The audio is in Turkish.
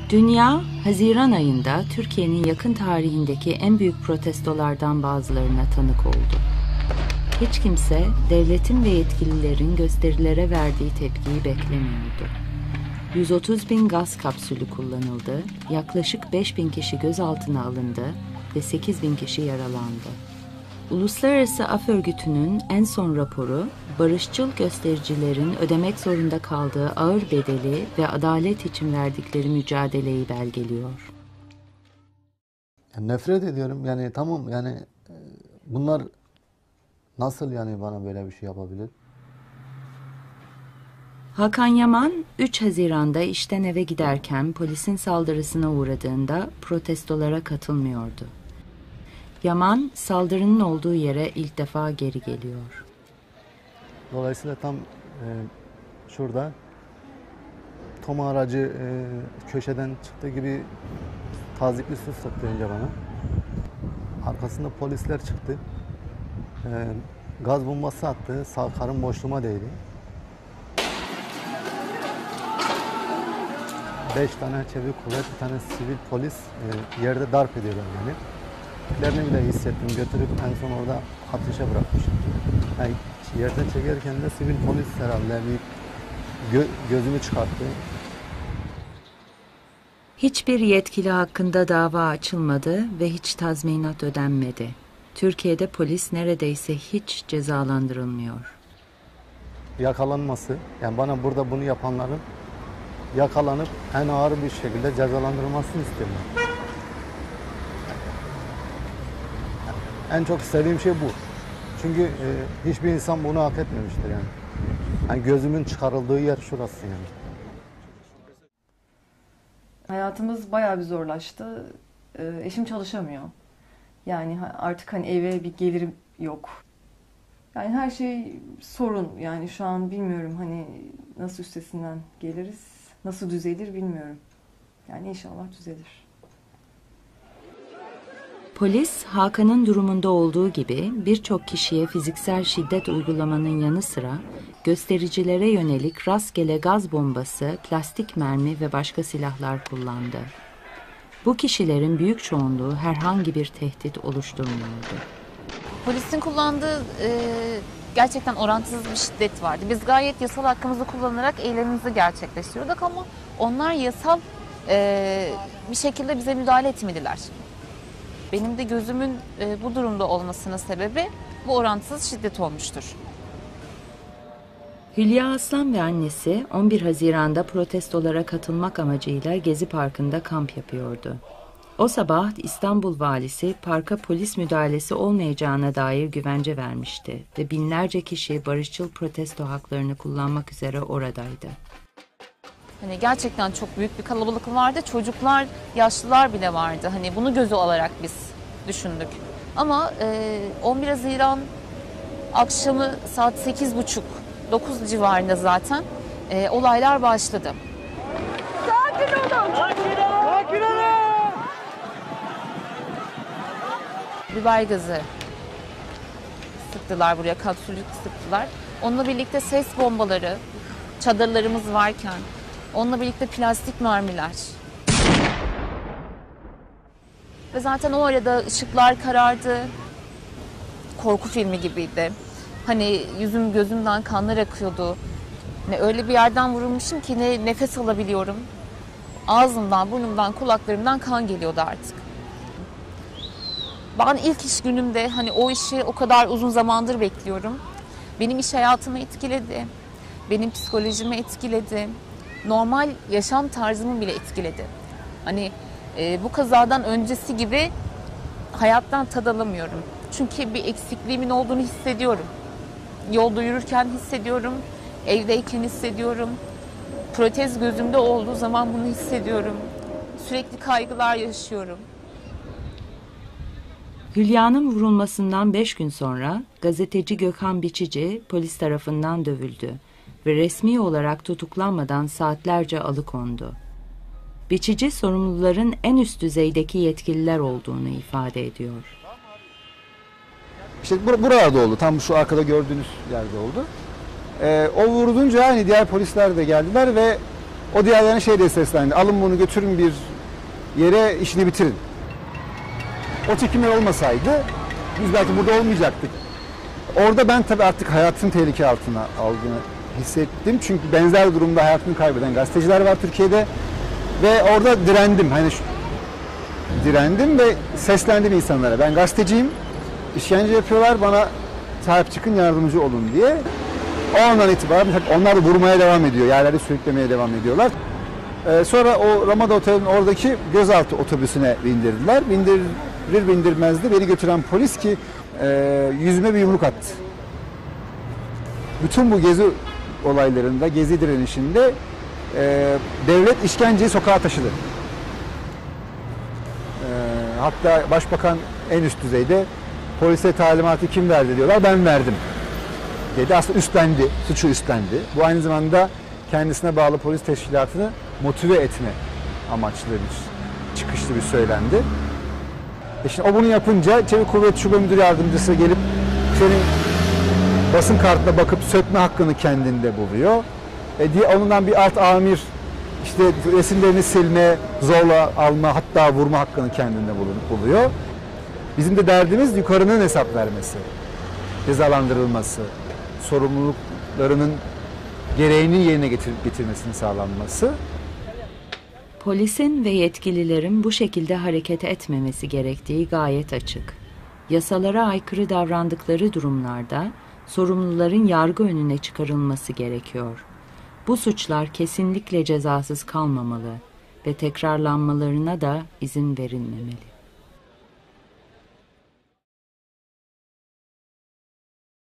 Dünya, Haziran ayında Türkiye'nin yakın tarihindeki en büyük protestolardan bazılarına tanık oldu. Hiç kimse, devletin ve yetkililerin gösterilere verdiği tepkiyi beklemiyordu. 130 bin gaz kapsülü kullanıldı, yaklaşık 5 bin kişi gözaltına alındı ve 8 bin kişi yaralandı. Uluslararası Af Örgütü'nün en son raporu, barışçıl göstericilerin ödemek zorunda kaldığı ağır bedeli ve adalet için verdikleri mücadeleyi belgeliyor. Nefret ediyorum. Yani tamam, bunlar nasıl bana böyle bir şey yapabilir? Hakan Yaman, 3 Haziran'da işten eve giderken polisin saldırısına uğradığında protestolara katılmıyordu. Yaman, saldırının olduğu yere ilk defa geri geliyor. Dolayısıyla tam şurada Toma aracı köşeden çıktığı gibi tazikli su sıktı önce bana. Arkasında polisler çıktı. Gaz bombası attı. Sağ karın boşluğuma değdi. 5 tane çevik kuvvet, bir tane sivil polis yerde darp ediyorlar beni. Tüplerini bile hissettim. Götürüp en son orada ateşe bırakmış. Yani yerden çekerken de sivil polis herhalde gözümü çıkarttı. Hiçbir yetkili hakkında dava açılmadı ve hiç tazminat ödenmedi. Türkiye'de polis neredeyse hiç cezalandırılmıyor. Yakalanması, yani bana burada bunu yapanların yakalanıp en ağır bir şekilde cezalandırılmasını istiyorum. En çok istediğim şey bu. Çünkü hiçbir insan bunu hak etmemiştir yani. Yani gözümün çıkarıldığı yer şurası yani. Hayatımız bayağı bir zorlaştı. Eşim çalışamıyor. Yani artık eve bir gelirim yok. Yani her şey sorun. Yani şu an bilmiyorum nasıl üstesinden geliriz, nasıl düzelir bilmiyorum. Yani inşallah düzelir. Polis, Hakan'ın durumunda olduğu gibi birçok kişiye fiziksel şiddet uygulamanın yanı sıra göstericilere yönelik rastgele gaz bombası, plastik mermi ve başka silahlar kullandı. Bu kişilerin büyük çoğunluğu herhangi bir tehdit oluşturmuyordu. Polisin kullandığı gerçekten orantısız bir şiddet vardı. Biz gayet yasal hakkımızı kullanarak eylemimizi gerçekleştiriyorduk ama onlar yasal bir şekilde bize müdahale etmediler. Benim de gözümün bu durumda olmasının sebebi bu orantısız şiddet olmuştur. Hülya Aslan ve annesi 11 Haziran'da protestolara katılmak amacıyla Gezi Parkı'nda kamp yapıyordu. O sabah İstanbul Valisi parka polis müdahalesi olmayacağına dair güvence vermişti ve binlerce kişi barışçıl protesto haklarını kullanmak üzere oradaydı. Gerçekten çok büyük bir kalabalık vardı. Çocuklar, yaşlılar bile vardı. Bunu göze alarak biz düşündük. Ama 11 Haziran akşamı saat 8.30-9 civarında zaten olaylar başladı. Sakin olun! Sakin olun! Biber gazı sıktılar buraya, kapsülü sıktılar. Onunla birlikte ses bombaları, çadırlarımız varken, onunla birlikte plastik mermiler. Ve zaten o arada ışıklar karardı. Korku filmi gibiydi. Yüzüm gözümden kanlar akıyordu. Öyle bir yerden vurulmuşum ki nefes alabiliyorum. Ağzımdan, burnumdan, kulaklarımdan kan geliyordu artık. Ben ilk iş günümde o işi o kadar uzun zamandır bekliyorum. Benim iş hayatımı etkiledi. Benim psikolojimi etkiledi. Normal yaşam tarzımı bile etkiledi. Bu kazadan öncesi gibi hayattan tad alamıyorum. Çünkü bir eksikliğimin olduğunu hissediyorum. Yolda yürürken hissediyorum, evdeyken hissediyorum. Protez gözümde olduğu zaman bunu hissediyorum. Sürekli kaygılar yaşıyorum. Hülya'nın vurulmasından 5 gün sonra gazeteci Gökhan Biçici polis tarafından dövüldü ve resmi olarak tutuklanmadan saatlerce alıkondu. Biçici sorumluların en üst düzeydeki yetkililer olduğunu ifade ediyor. İşte burada oldu. Tam şu arkada gördüğünüz yerde oldu. O vurulunca diğer polisler de geldiler ve O diğerlerine şey diye seslendi. Alın bunu götürün bir yere, işini bitirin. O çekimler olmasaydı biz belki burada olmayacaktık. Orada ben tabii artık hayatın tehlike altına aldığını hissettim. Çünkü benzer durumda hayatını kaybeden gazeteciler var Türkiye'de. Ve orada direndim. Direndim ve seslendim insanlara. Ben gazeteciyim, işkence yapıyorlar, bana sahip çıkın, yardımcı olun diye. O andan itibaren onlar da vurmaya devam ediyor, yerlerde sürüklemeye devam ediyorlar. Sonra o Ramada Otel'in oradaki gözaltı otobüsüne bindirdiler. Bindirir bindirmez de beni götüren polis ki yüzüme bir yumruk attı. Bütün bu gezi olaylarında, gezi direnişinde devlet işkenceyi sokağa taşıdı. Hatta başbakan en üst düzeyde polise talimatı kim verdi diyorlar, ben verdim dedi. Aslında üstlendi, suçu üstlendi. Bu aynı zamanda kendisine bağlı polis teşkilatını motive etme amaçlı bir çıkışlı bir söylendi. Şimdi o bunu yapınca Çevik Kuvvet Şube Müdür Yardımcısı gelip senin basın kartına bakıp sökme hakkını kendinde buluyor. Diye onundan bir alt amir işte resimlerini silme, zorla alma, hatta vurma hakkını kendinde buluyor. Bizim de derdimiz yukarının hesap vermesi, cezalandırılması, sorumluluklarının gereğini yerine getirmesinin sağlanması. Polisin ve yetkililerin bu şekilde hareket etmemesi gerektiği gayet açık. Yasalara aykırı davrandıkları durumlarda sorumluların yargı önüne çıkarılması gerekiyor. Bu suçlar kesinlikle cezasız kalmamalı ve tekrarlanmalarına da izin verilmemeli.